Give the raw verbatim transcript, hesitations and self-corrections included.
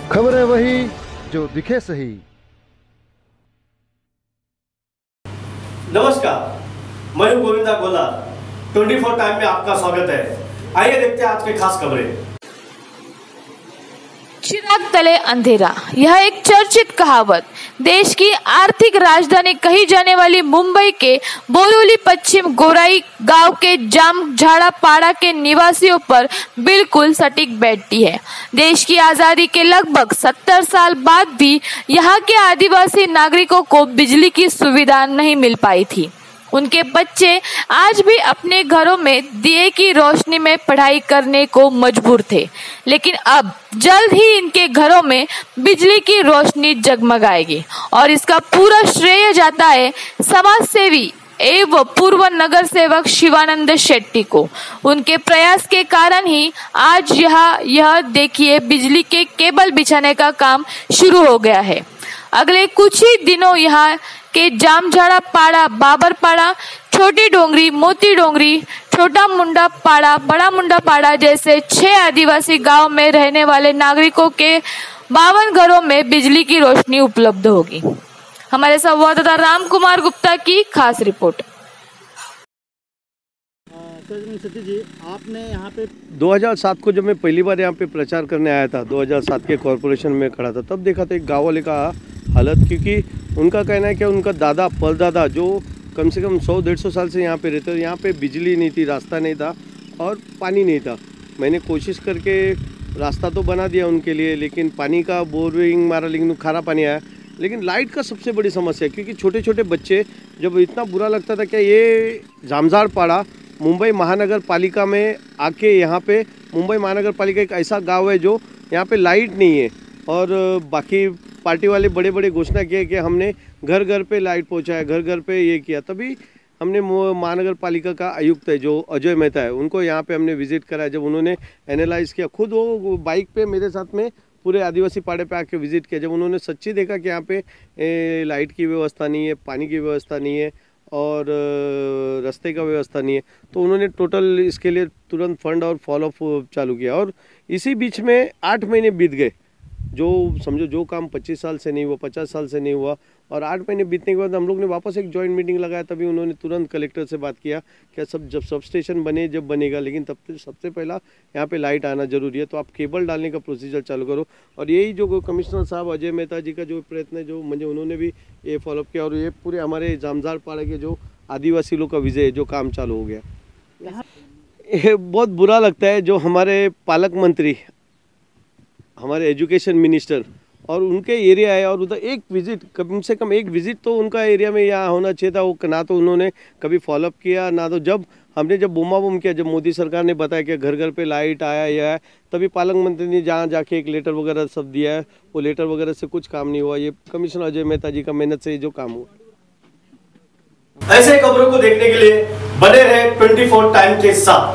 खबरें वही जो दिखे सही। नमस्कार, मैं हूं गोविंदा गोला। चौबीस टाइम में आपका स्वागत है। आइए देखते हैं आज के खास खबरें। चिराग तले अंधेरा, यह एक चर्चित कहावत देश की आर्थिक राजधानी कही जाने वाली मुंबई के बोरिवली पश्चिम गोराई गांव के जामझाड़ा पाड़ा के निवासियों पर बिल्कुल सटीक बैठती है। देश की आजादी के लगभग सत्तर साल बाद भी यहाँ के आदिवासी नागरिकों को बिजली की सुविधा नहीं मिल पाई थी। उनके बच्चे आज भी अपने घरों में दिए की रोशनी में पढ़ाई करने को मजबूर थे, लेकिन अब जल्द ही इनके घरों में बिजली की रोशनी जगमगाएगी और इसका पूरा श्रेय जाता है समाज सेवी एवं पूर्व नगर सेवक शिवानंद शेट्टी को। उनके प्रयास के कारण ही आज यह यह देखिए बिजली के केबल बिछाने का काम शुरू हो गया है। अगले कुछ ही दिनों यहाँ के जामझाड़ा पाड़ा, बाबर पाड़ा, छोटी डोंगरी, मोती डोंगरी, छोटा मुंडा पाड़ा, बड़ा मुंडा पाड़ा जैसे छह आदिवासी गांव में रहने वाले नागरिकों के बावन घरों में बिजली की रोशनी उपलब्ध होगी। हमारे संवाददाता राम कुमार गुप्ता की खास रिपोर्ट। सतीश जी, आपने यहाँ पे दो हज़ार सात को जब मैं पहली बार यहाँ पे प्रचार करने आया था, दो हज़ार सात के कॉरपोरेशन में खड़ा था, तब देखा था एक गाँव वाले का हालत, क्योंकि उनका कहना है कि उनका दादा परदादा जो कम से कम सौ डेढ़ सौ साल से यहाँ पे रहते थे, यहाँ पे बिजली नहीं थी, रास्ता नहीं था और पानी नहीं था। मैंने कोशिश करके रास्ता तो बना दिया उनके लिए, लेकिन पानी का बोरिंग मारा, लेकिन खारा पानी आया। लेकिन लाइट का सबसे बड़ी समस्या है, क्योंकि छोटे छोटे बच्चे, जब इतना बुरा लगता था कि ये जामझाड़ पाड़ा मुंबई महानगर पालिका में आके, यहाँ पे मुंबई महानगर पालिका एक ऐसा गांव है जो यहाँ पे लाइट नहीं है, और बाकी पार्टी वाले बड़े बड़े घोषणा किए कि हमने घर घर पे लाइट पहुँचाया, घर घर पे ये किया। तभी हमने महानगर पालिका का आयुक्त है जो अजय मेहता है, उनको यहाँ पे हमने विजिट कराया। जब उन्होंने एनालाइज किया, खुद वो बाइक पे मेरे साथ में पूरे आदिवासी पाड़े पे आके विजिट किया, जब उन्होंने सच्ची देखा कि यहाँ पे ए, लाइट की व्यवस्था नहीं है, पानी की व्यवस्था नहीं है और रास्ते का व्यवस्था नहीं है, तो उन्होंने टोटल इसके लिए तुरंत फंड और फॉलोअप चालू किया। और इसी बीच में आठ महीने बीत गए, जो समझो जो काम पच्चीस साल से नहीं हुआ, पचास साल से नहीं हुआ, और आठ महीने बीतने के बाद हम लोग ने वापस एक जॉइंट मीटिंग लगाया। तभी उन्होंने तुरंत कलेक्टर से बात किया कि सब जब सब स्टेशन बने जब बनेगा, लेकिन तब तक सबसे पहला यहाँ पे लाइट आना जरूरी है, तो आप केबल डालने का प्रोसीजर चालू करो। और यही जो कमिश्नर साहब अजय मेहता जी का जो प्रयत्न है, जो मुझे उन्होंने भी ये फॉलोअप किया, और ये पूरे हमारे जामझाड़ पाड़े के जो आदिवासी लोग का विजय है, जो काम चालू हो गया। ये बहुत बुरा लगता है जो हमारे पालक मंत्री, हमारे एजुकेशन मिनिस्टर और उनके एरिया है, और उधर एक विजिट, कम से कम एक विजिट तो उनका एरिया में यहाँ होना चाहिए था। वो ना तो उन्होंने कभी फॉलोअप किया, ना तो जब हमने जब बुमा बुम किया, जब मोदी सरकार ने बताया कि घर घर पे लाइट आया या है, तभी पालक मंत्री ने जहाँ जाके एक लेटर वगैरह सब दिया है, वो लेटर वगैरह से कुछ काम नहीं हुआ। ये कमिश्नर अजय मेहता जी का मेहनत से जो काम हुआ। ऐसे खबरों को देखने के लिए बने रहे चौबीस टाइम के साथ।